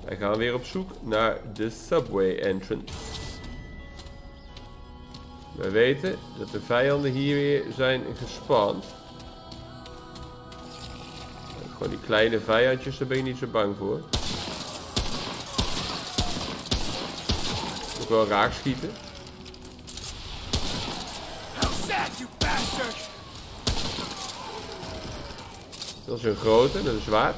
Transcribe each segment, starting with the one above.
Wij gaan weer op zoek naar de subway entrance. We weten dat de vijanden hier weer zijn gespawned. Gewoon die kleine vijandjes, daar ben je niet zo bang voor. Ook wel raak schieten. Dat is een grote, dat is zwaard.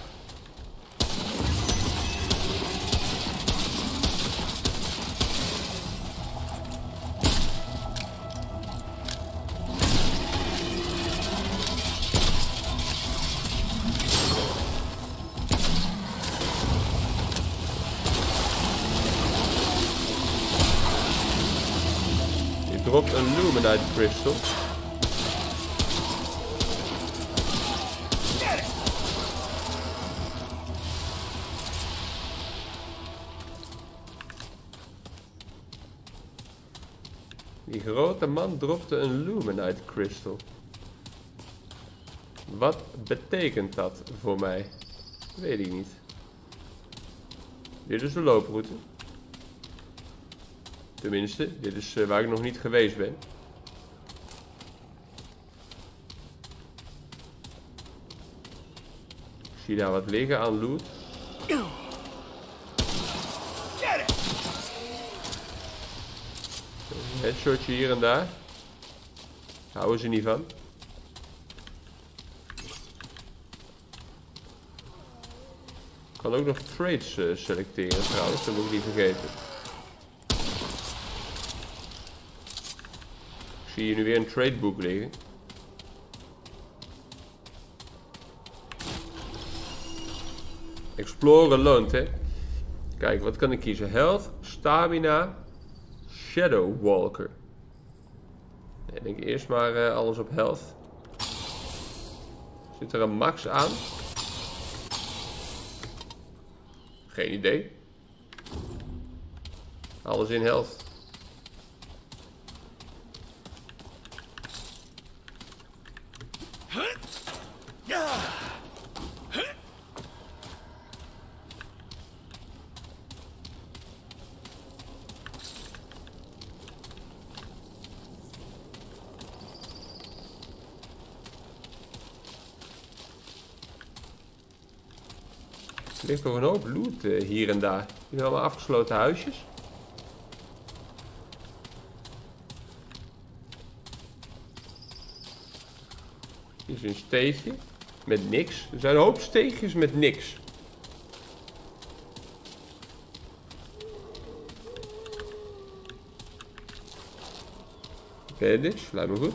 Je dropt een Luminite Crystal. Die grote man dropte een Luminite Crystal. Wat betekent dat voor mij? Weet ik niet. Dit is de looproute. Tenminste, dit is waar ik nog niet geweest ben. Ik zie daar wat liggen aan loot. Een headshotje hier en daar. Houden ze niet van. Ik kan ook nog trades selecteren trouwens, dat moet ik niet vergeten. Ik zie hier nu weer een tradeboek liggen. Exploren loont, hè. Kijk, wat kan ik kiezen? Health, stamina, Shadow Walker. Ik denk eerst maar alles op health. Zit er een max aan? Geen idee. Alles in health. Er ligt nog een hoop loot hier en daar. Die zijn allemaal afgesloten huisjes. Hier is een steegje met niks. Er zijn een hoop steegjes met niks. Bandage, lijkt me goed.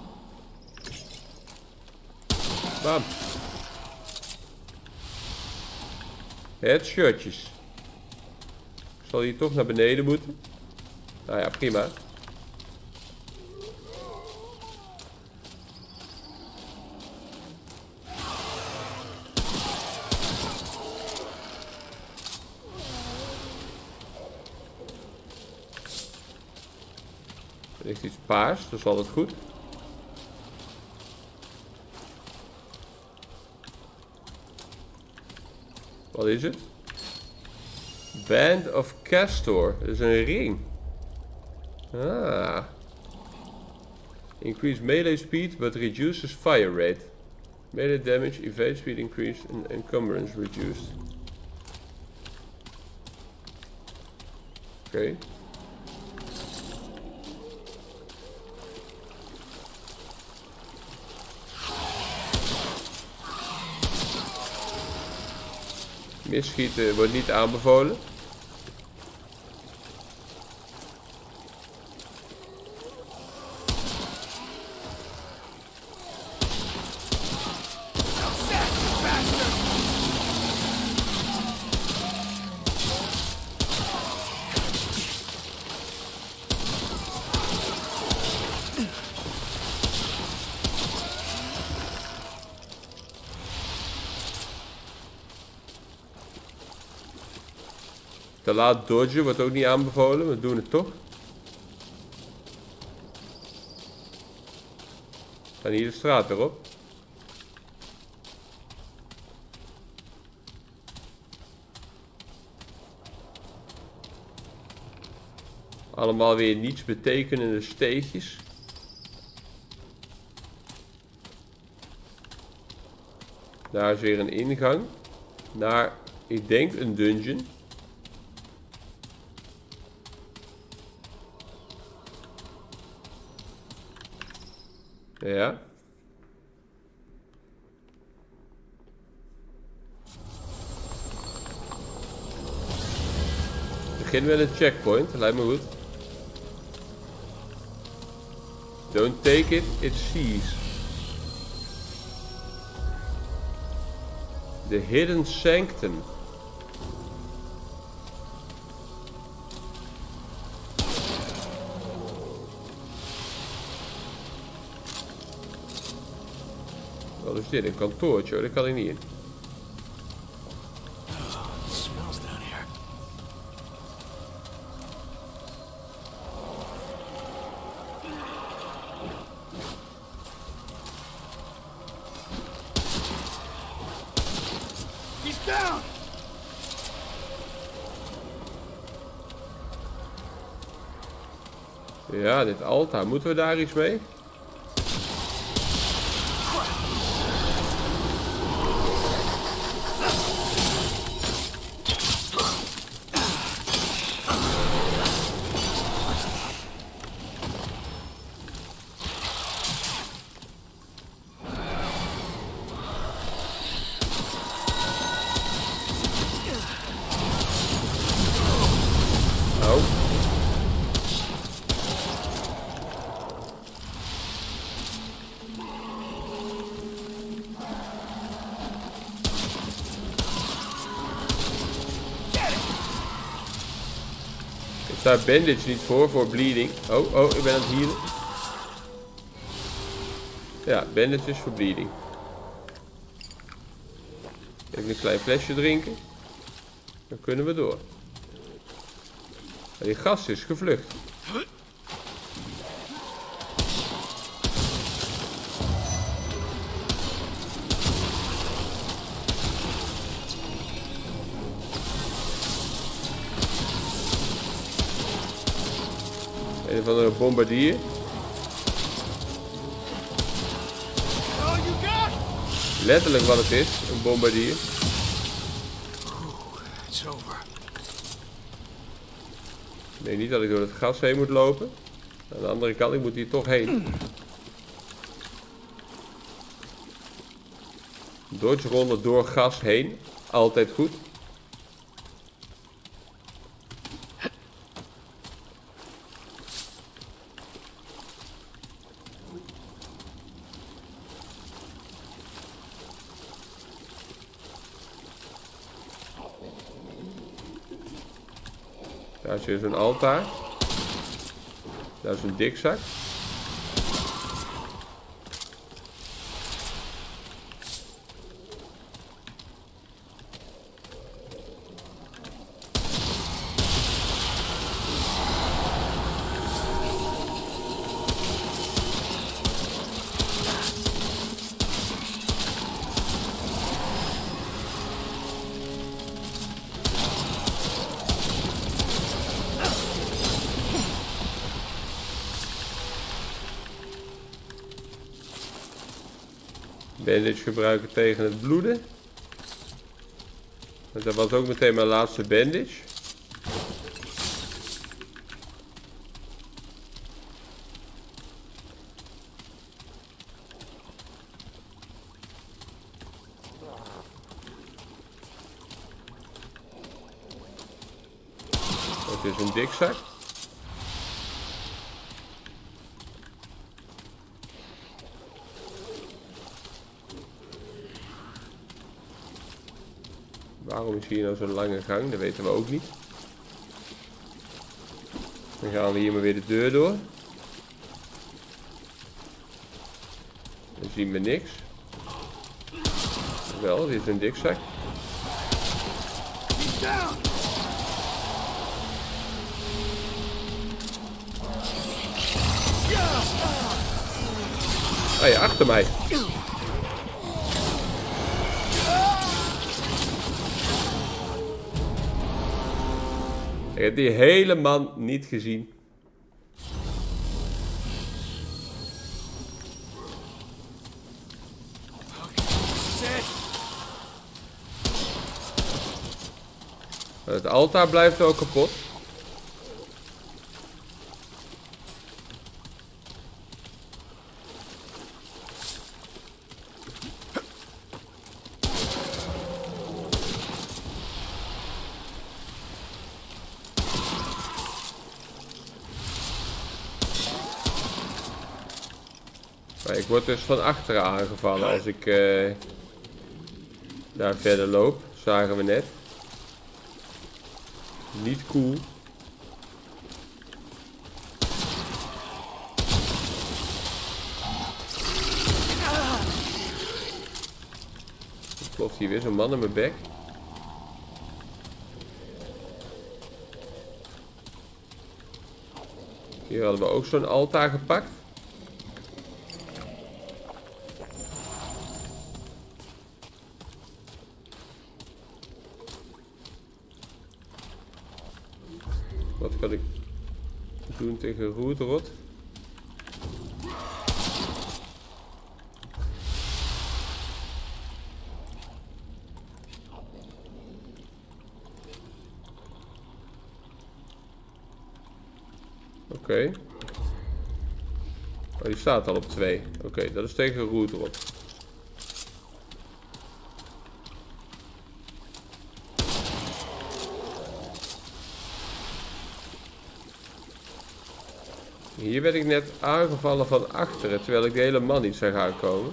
Bam. Headshotjes. Ik zal hier toch naar beneden moeten. Nou ja, prima. Er ligt iets paars, dat is altijd goed. Wat is het? Band of Castor. Dat is een ring. Ah. Increase melee speed but reduces fire rate. Melee damage, evade speed increased and encumbrance reduced. Oké. Misschieten wordt niet aanbevolen. Te laat dodgen wordt ook niet aanbevolen, we doen het toch. We gaan hier de straat weer op. Allemaal weer niets betekenende steegjes. Daar is weer een ingang. Naar, ik denk, een dungeon. Ja. Begin met een checkpoint, lijkt me goed. Don't take it, it sees. The Hidden Sanctum. Wat is dit? Een kantoortje? Oh, daar kan ik niet in. Ja, dit altaar. Moeten we daar iets mee? Daar bandage niet voor bleeding. Oh, ik ben aan het healen. Ja, bandage is voor bleeding. Even een klein flesje drinken. Dan kunnen we door. Die gast is gevlucht. Een van de bombardier. Letterlijk wat het is, een bombardier. Ik denk niet dat ik door het gas heen moet lopen. Aan de andere kant, ik moet hier toch heen. Dodge ronden door gas heen. Altijd goed. Daar is weer zo'n altaar. Daar is een dikzak. Bandage gebruiken tegen het bloeden. Dus dat was ook meteen mijn laatste bandage. Dat is een dikzak. Waarom is hier nou zo'n lange gang? Dat weten we ook niet. Dan gaan we hier maar weer de deur door. Dan zien we niks. Wel, dit is een dikzak. Ah ja, achter mij. Ik heb die hele man niet gezien. Het altaar blijft wel kapot. Maar ik word dus van achteren aangevallen als ik daar verder loop. Zagen we net. Niet cool. Klopt hier weer zo'n man in mijn bek. Hier hadden we ook zo'n altaar gepakt. Wat kan ik doen tegen roetrot? Oké. Oh, die staat al op 2. Oké, dat is tegen roetrot. Hier werd ik net aangevallen van achteren, terwijl ik de hele man niet zag aankomen.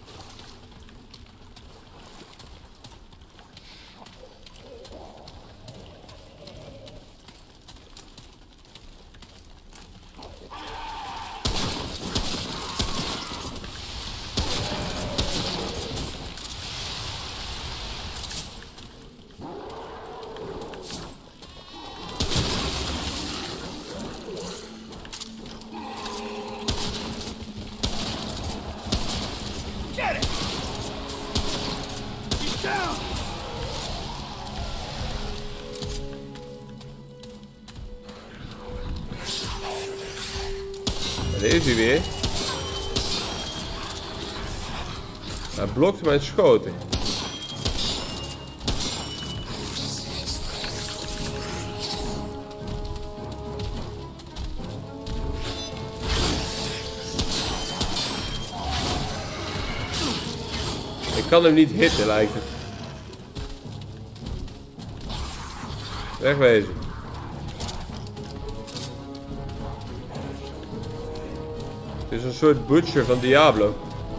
Daar is hij weer. Hij blokte mijn schoten. Ik kan hem niet hitten, lijkt het. Wegwezen. Het is een soort butcher van Diablo.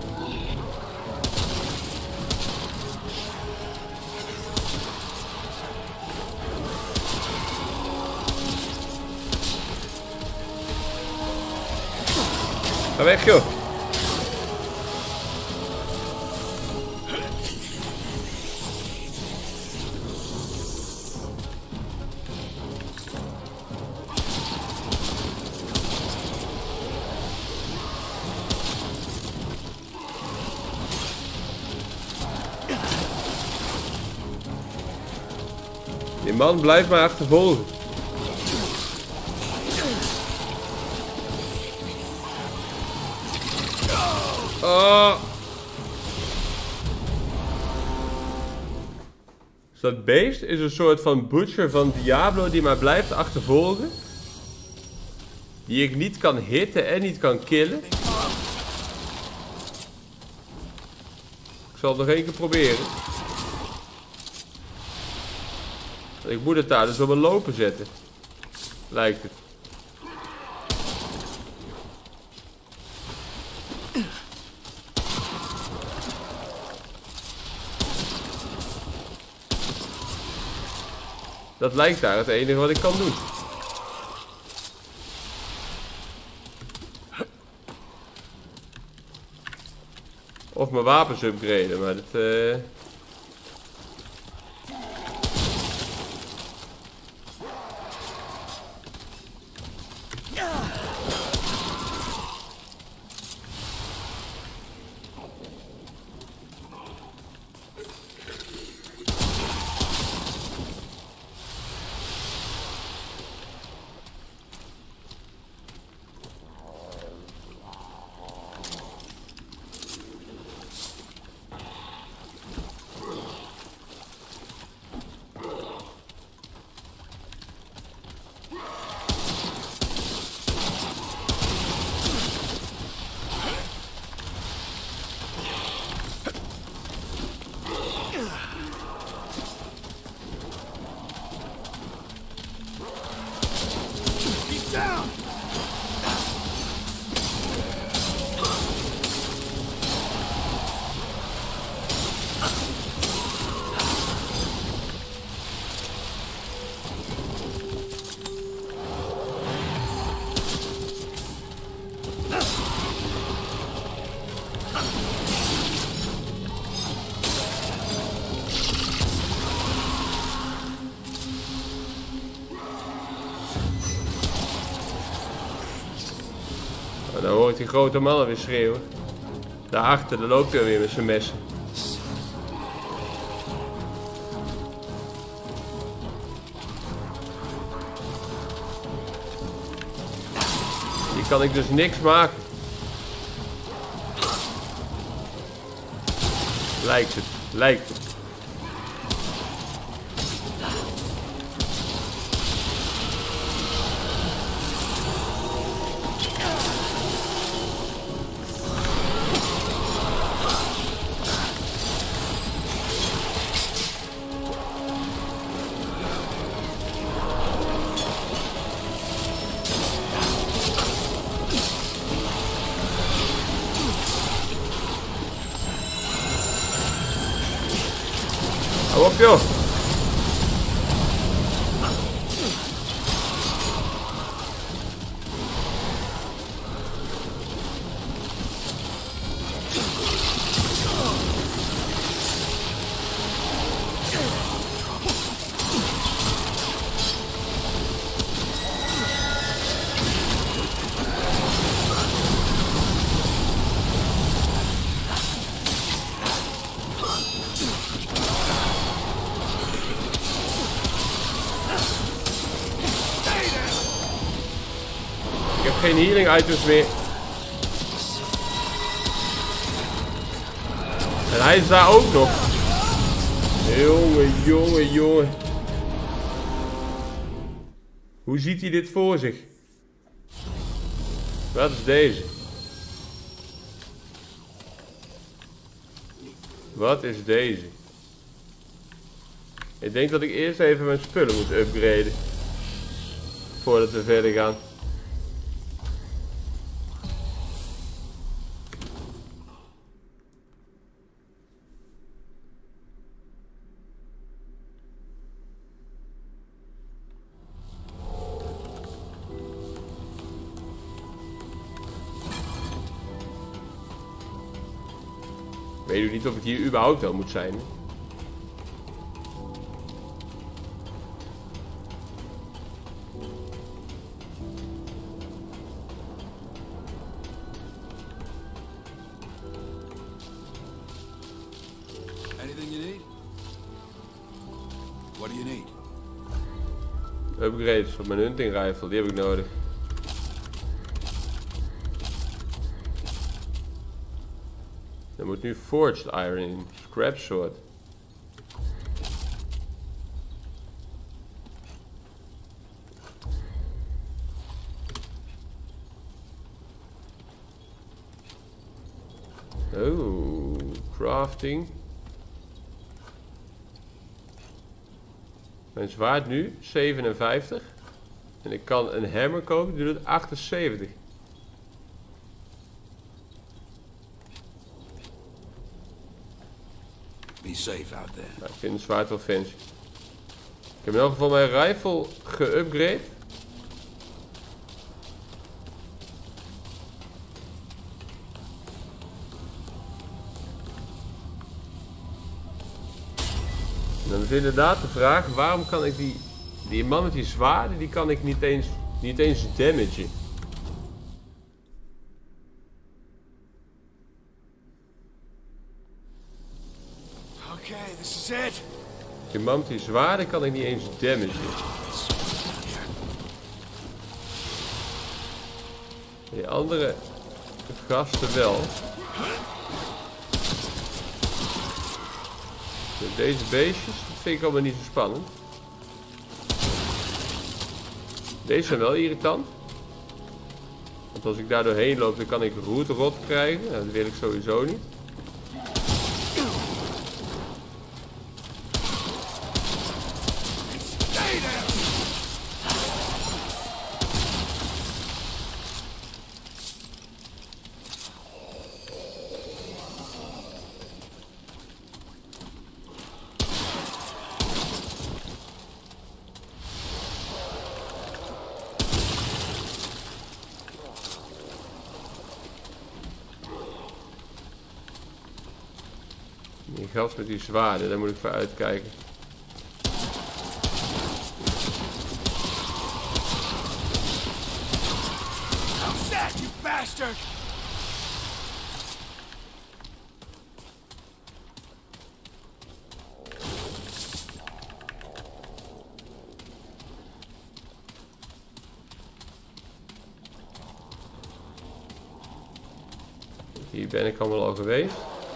Ga weg, joh. Die man blijft mij achtervolgen. Oh. Dus dat beest is een soort van butcher van Diablo die mij blijft achtervolgen. Die ik niet kan hitten en niet kan killen. Ik zal het nog één keer proberen. Ik moet het daar dus op een lopen zetten. Lijkt het. Dat lijkt daar het enige wat ik kan doen. Of mijn wapens upgraden, maar dat... Dan hoor ik die grote mannen weer schreeuwen. Daarachter, daar loopt hij weer met zijn messen. Hier kan ik dus niks maken. Lijkt het, lijkt het. Hou op, joh. Ik heb geen healing items meer. En hij is daar ook nog. Jongen, jongen, jongen. Hoe ziet hij dit voor zich? Wat is deze? Wat is deze? Ik denk dat ik eerst even mijn spullen moet upgraden. Voordat we verder gaan. Ik weet niet of het hier überhaupt wel moet zijn. Anything you need? What do you need? Upgrades voor mijn hunting rifle, die heb ik nodig. Er moet nu forged iron in. Scrap sword. Oh, crafting. Mijn zwaard nu 57. En ik kan een hammer kopen, die doet 78. Be safe out there. Nou, ik vind het zwaard wel fancy. Ik heb in elk geval mijn rifle geupgrade. En dan is inderdaad de vraag, waarom kan ik die man met die zwaarden, die kan ik niet eens damagen. Okay, this is it. Die man met die zwaarden kan ik niet eens damagen. Die andere gasten wel. Deze beestjes, dat vind ik allemaal niet zo spannend. Deze zijn wel irritant. Want als ik daar doorheen loop, dan kan ik roetrot krijgen. Nou, dat wil ik sowieso niet. Die gast met die zwaarden, daar moet ik voor uitkijken. bastard! Hier ben ik allemaal al geweest.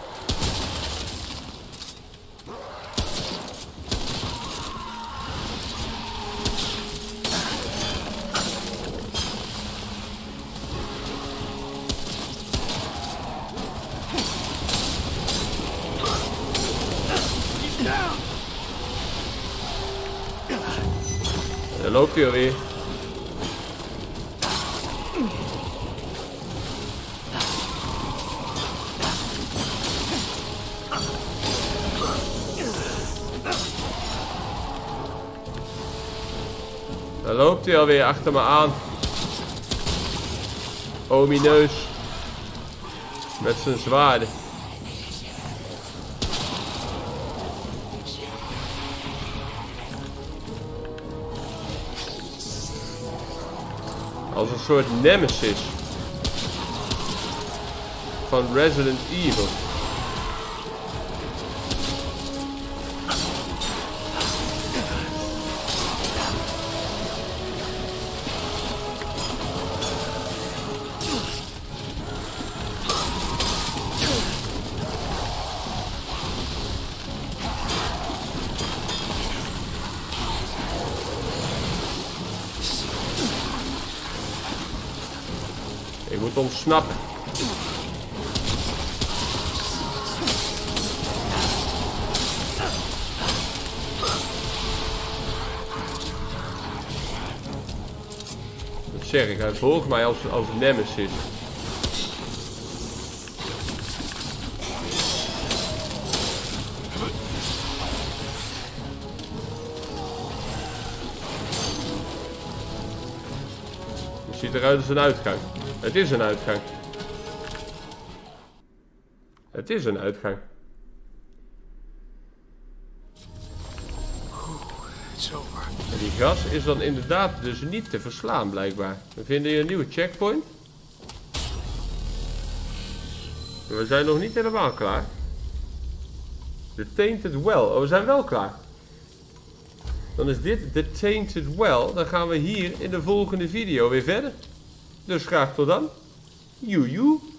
Daar loopt hij alweer. Daar loopt hij alweer achter me aan. Omineus. Met zijn zwaarden. Als een soort nemesis. Van Resident Evil. Ik moet ontsnappen. Dat zeg ik, hij volgt mij als nemesis. Het ziet eruit als een uitgang. Het is een uitgang. Het is een uitgang. It's over. En die gas is dan inderdaad dus niet te verslaan blijkbaar. We vinden hier een nieuwe checkpoint. We zijn nog niet helemaal klaar. The Tainted Well. Oh, we zijn wel klaar. Dan is dit The Tainted Well. Dan gaan we hier in de volgende video weer verder. Dus graag tot dan. Joejoe.